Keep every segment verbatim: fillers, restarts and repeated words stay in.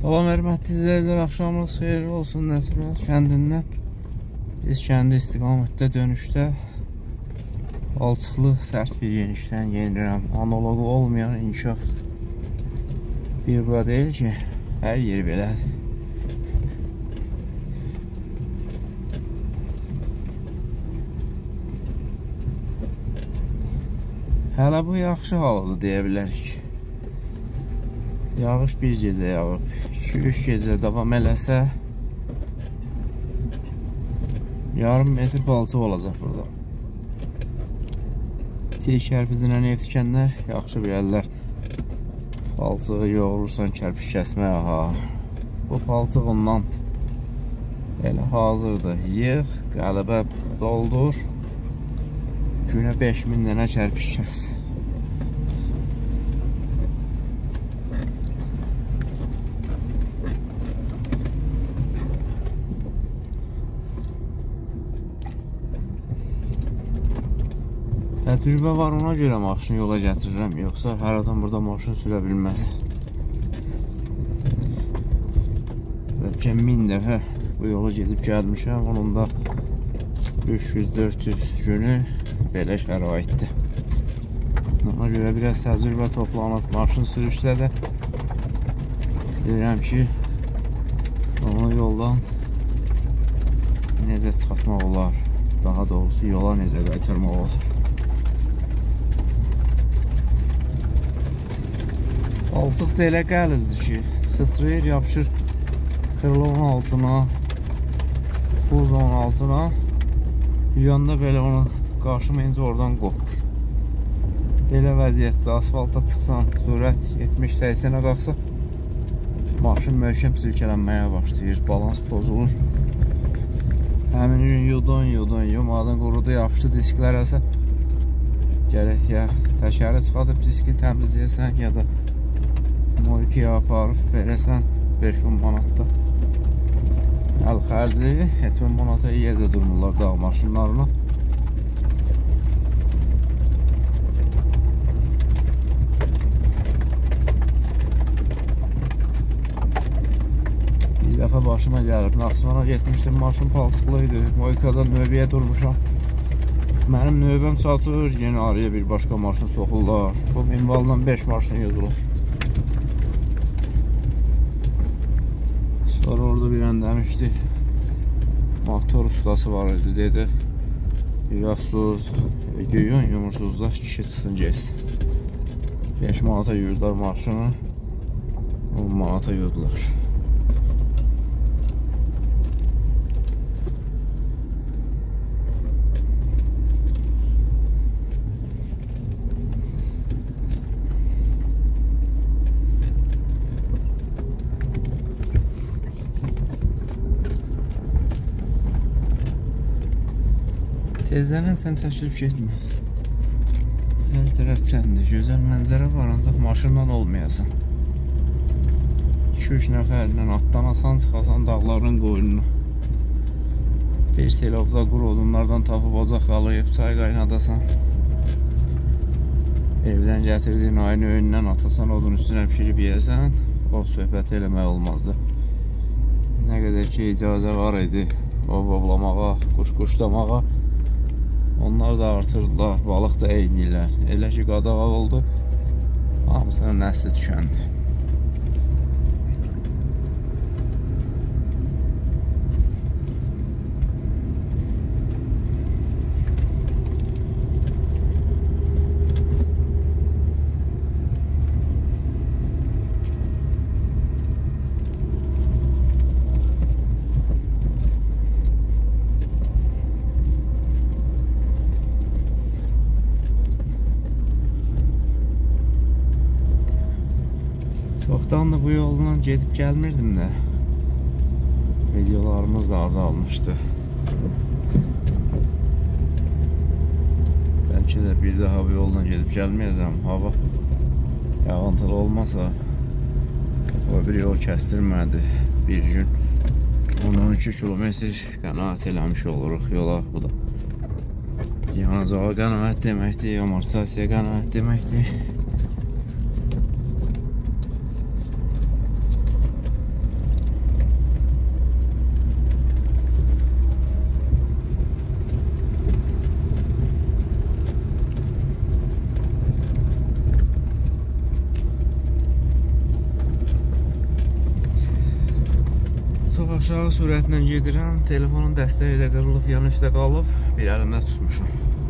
Salam hörmətli izləyicilər, axşamınız xeyirli olsun. Nəsibət kəndindən biz kəndi istiqamətdə dönüşdə alçıqlı sərt bir yenişdən yenirəm. Analogu olmayan inkişaf bir bura deyil ki, hər yeri belədir. Hələ bu yaxşı halıdır deyə bilərik. Yağış bir gecə yağıb, iki üç gecə davam eləsə yarım metr palçıq olacaq burada. Tek kərpicinə ev tikənlər yaxşı bilərlər. Palçığı yoğurursan kərpiç kəsmə, aha. Bu palçıq ondan elə hazırdır. Yığ, qələbə doldur, günə beş min dənə kərpiç kəs. Təcrübə var, ona görə maşını yola gətirirəm, yoxsa hər adam burada maşın sürə bilməz. Bəlkə min dəfə bu yola gedib gəlmişəm, onun da üç yüz dörd yüz günü belə şəraitdir. Ona görə biraz təcrübə toplanıb, maşın sürüşdə də bilirəm ki, onu yoldan necə çıxartmaq olar, daha doğrusu yola necə qaytarmaq olar. Palçıq da elə qəlizdir ki, sıçrayır, yapışır kırılığın altına, buzun altına, yuyanda belə onu qarşımayınca oradan qopur. Belə vəziyyətdə asfalta çıxsan, sürət yetmiş səksənə qalxsa, maşın möhkəm silkələnməyə başlayır, balans pozulur. Həmin gün yudun, yudun, yumadın, qurudu, yapışdı disklərəsə, gərək ya təkəri çıxadıb diski təmizləyəsən, ya da moykiyə aparıb verəsən beş on manatda. Əl xərci heç on manata yerdə durmurlar dağ maşınlarına. Bir dəfə başıma gəlib, Naxçıvana getmişdim, maşın palçıqlıydı, moykada növbəyə durmuşam. Mənim növbəm çatır, yeni araya bir başqa maşın soxurlar. Bu minvaldan beş maşın yığılır. Sonra orada bir ən demişdi, motor ustası var idi, dedi, yağsuz, güyün yumursuzda kişi çıxsın geçsin. beş manata yürüdülər maşını, on manata yürüdülər. Tezlənən sən çəkilib getməz. Hər tərəf çəndir, gözəl mənzərə var, ancaq maşınla olmayasan. iki üç nəfərlə atlanasan, çıxasan dağların qoynuna. Bir selovda quru odunlardan tapıb ocaq qalayıb, çay qaynadasan. Evdən gətirdiyin ayını önündən atasan, odun üstünə pişirib yiyəsən, o söhbət eləmək olmazdı. Nə qədər ki, icazə var idi, ov ovlamağa, quş quşlamağa, onlar da artırdılar, balıq da eynirlər. Elə ki, qadağa oldu, hamısının nəsli tükəndi. Çoxdan da bu yoldan gedib gəlmirdim də, videolarımız da azalmışdı. Bəlkə də bir daha bu yoldan gedib gəlməyəcəm, hava yağıntılı olmasa, o bir yol kəstirmədi bir gün. on on iki kilometr qənaət eləmiş oluruq yola, bu da. Yanacağa qənaət deməkdir, amortisasiya qənaət deməkdir. Aşağı sürətlə gedirəm. Telefonun dəstəyi də qırılıb, yan üstə qalıb. Bir əlimdə tutmuşam.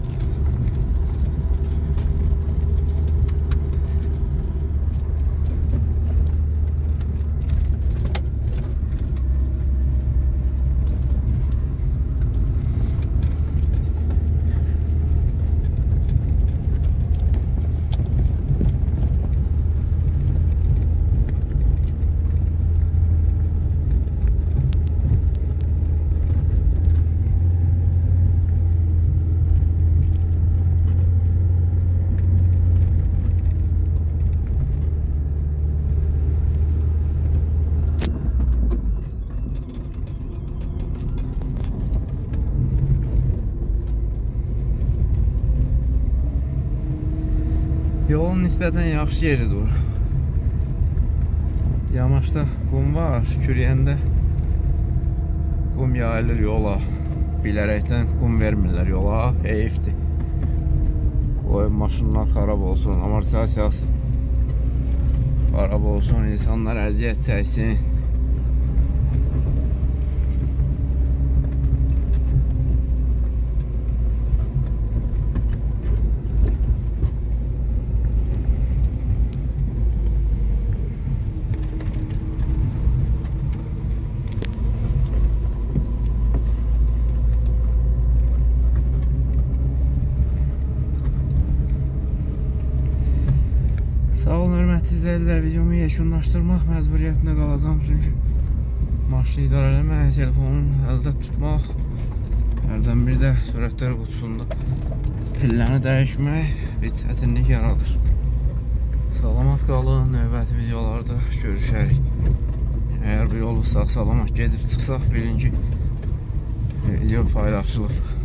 Yolun nisbətən yaxşı yeridir o. Yamaçda qum var, kürəyəndə qum yayılır yola. Bilərəkdən qum vermirlər yola, heyifdir. Qoyun maşınlar xarab olsun, amortisasiyası xarab olsun, insanlar əziyyət çəksin. Sağ olun, hörmətli izləyicilər, videomu yekunlaşdırmaq məcburiyyətində qalacağım, çünki maşını idarə eləmək, telefonun əldə tutmaq, hərdən bir də sürətlər qutusunda pilləni dəyişmək bir çətinlik yaradır. Salamat qalın, növbəti videolarda görüşərik. Əgər bu yolu sağ salamat gedib çıxsaq, birinci video paylaşılıb.